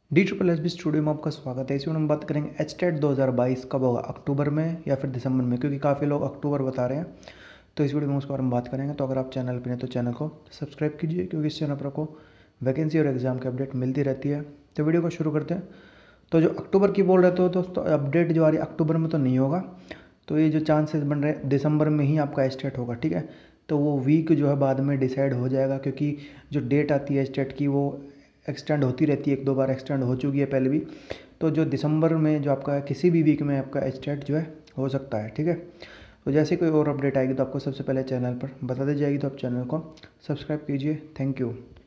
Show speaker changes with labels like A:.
A: DSSB studio में आपका स्वागत है। इस वीडियो में हम बात करेंगे एचटेट 2022 कब होगा, अक्टूबर में या फिर दिसंबर में, क्योंकि काफ़ी लोग अक्टूबर बता रहे हैं। तो इस वीडियो में उसके बारे में बात करेंगे। तो अगर आप चैनल पर हैं तो चैनल को सब्सक्राइब कीजिए, क्योंकि इस चैनल पर आपको वैकेंसी और एग्जाम की अपडेट मिलती रहती है। तो वीडियो को शुरू करते हैं। तो जो अक्टूबर की बोल रहे तो दोस्तों अपडेट जो आ रही है अक्टूबर में तो नहीं होगा, तो ये जो चांसेस बन रहे हैं दिसंबर में ही आपका एचटेट होगा, ठीक है। तो वो वीक जो है बाद में डिसाइड हो जाएगा, क्योंकि जो डेट आती है एचटेट की वो एक्सटेंड होती रहती है, एक दो बार एक्सटेंड हो चुकी है पहले भी। तो जो दिसंबर में जो आपका किसी भी वीक में आपका एचटेट जो है हो सकता है, ठीक है। तो जैसे कोई और अपडेट आएगी तो आपको सबसे पहले चैनल पर बता दी जाएगी, तो आप चैनल को सब्सक्राइब कीजिए। Thank you.